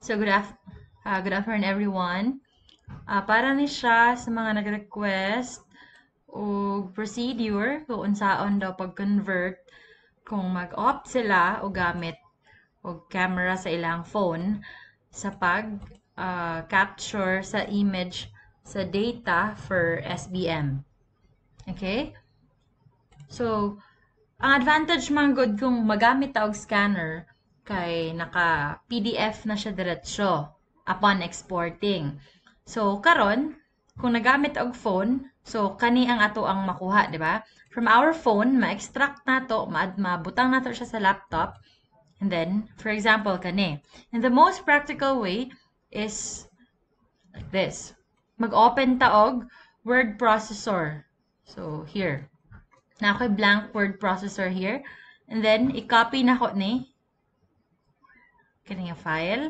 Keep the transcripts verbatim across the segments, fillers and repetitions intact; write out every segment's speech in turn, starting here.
So, good, af uh, good afternoon, everyone. Uh, para ni siya sa mga nag-request o procedure kung unsaon daw pag-convert kung mag-opt sila o gamit o camera sa ilang phone sa pag-capture uh, sa image sa data for S B M. Okay? So, ang advantage man good kung magamit ta og scanner kay naka P D F na siya diretso upon exporting. So karon kung nagamit og phone, so kani ang ato ang makuha, di ba? From our phone, ma-extract nato, mabutang nato siya sa laptop, and then for example kani. And the most practical way is like this. Mag-open ta og word processor. So here. Na ako'y blank word processor here. And then, i-copy na ko ni kanya file.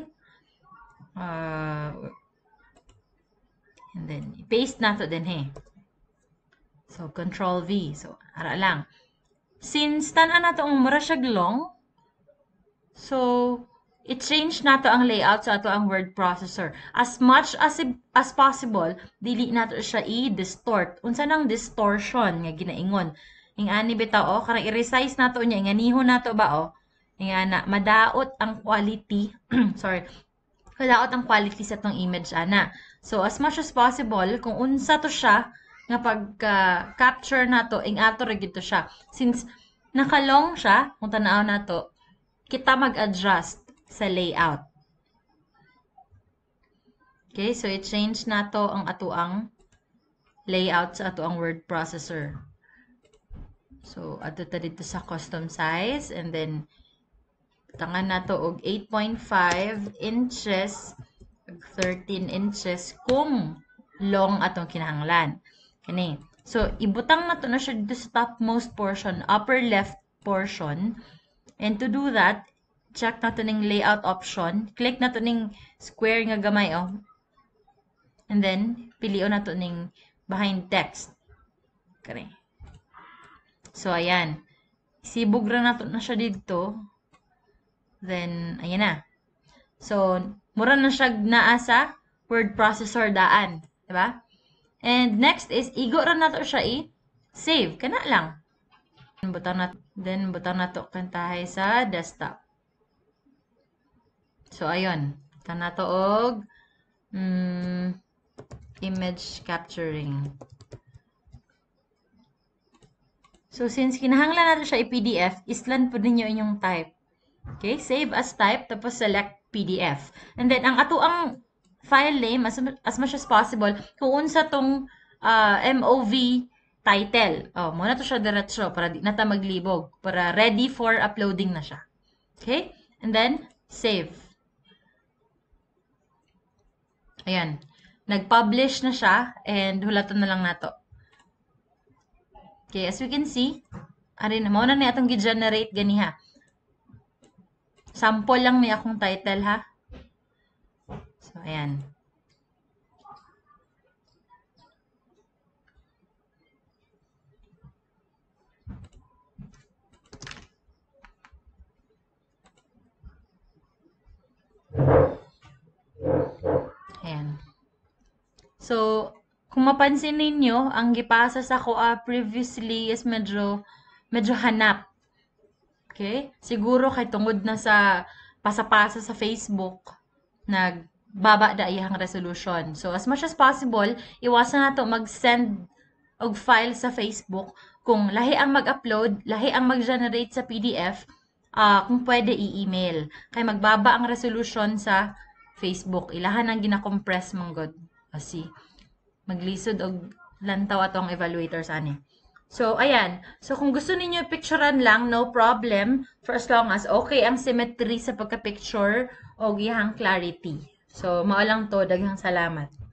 Uh, and then, i-paste na to din he. So, control V. So, ara lang. Since tanan na to ang mura siya long, so, i-change na to ang layout sa ato ang word processor. As much as as possible, dili na to siya i-distort. Unsa nang distortion nga ginaingon? Ing ani bitaw o karang i-resize nato niya inganiho nato ba o nga na madaot ang quality sorry madaot ang quality sa tong image ana. So as much as possible kung unsa to siya nga pagka uh, capture nato ing ato ra gid to siya. Since nakalong siya kung tan-aw nato kita mag-adjust sa layout. Okay, so i-change nato ang ato ang layout sa ato ang word processor. So, ato ta dito sa custom size and then tangan nato og eight point five inches ug thirteen inches kung long atong kinahanglan. Kani. So, ibutang nato na siya dito sa topmost portion, upper left portion. And to do that, check nato ning layout option. Click nato ning square nga gamay oh. And then pilion nato ning behind text. Kani. So, ayan. Sibog ra nato na siya dito. Then, ayan na. So, mura na siya naa sa word processor daan. Diba? And next is, igo ra nato siya i-save. Kana lang. Butang nato, then, butang nato kantahay sa desktop. So, ayun. Butang nato og mm, image capturing. So, since kinahanglan natin siya i-P D F, islan po ninyo inyong type. Okay? Save as type, tapos select P D F. And then, ang ato ang file name, as, as much as possible, kung unsa tong uh, M O V title. Oh, muna to siya diretso para di na ta maglibog. Para ready for uploading na siya. Okay? And then, save. Ayan. Nag-publish na siya and hulatan na lang nato. Okay, as we can see, ari na, mauna na itong gi-generate ganiha. Sample lang ni akong title, ha? So, ayan. Ayan. So, kung mapansin ninyo, ang gipasa sa ko uh, previously is medyo, medyo hanap. Okay? Siguro kay tungod na sa pasapasa sa Facebook, nagbaba da iyang resolution. So, as much as possible, iwasan nato mag-send og file sa Facebook. Kung lahi ang mag-upload, lahi ang mag-generate sa P D F, uh, kung pwede i-email. Kay magbaba ang resolution sa Facebook. Ilahan ang gina-compress manggod. Kasi, maglisod og lantaw atong evaluators ani. So, ayan. So, kung gusto ninyo picturean lang, no problem. For as long as okay ang symmetry sa pagka-picture o iyang clarity. So, mao lang to. Daghang salamat.